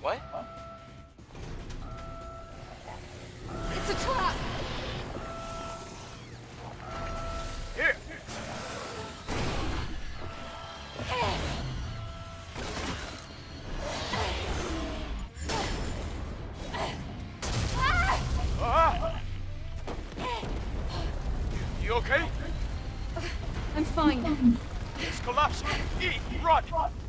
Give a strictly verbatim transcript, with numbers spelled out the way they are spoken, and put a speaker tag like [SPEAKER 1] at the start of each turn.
[SPEAKER 1] What?
[SPEAKER 2] It's a trap!
[SPEAKER 3] Here! Ah! You okay?
[SPEAKER 2] I'm fine.
[SPEAKER 3] It's collapsing. E, run!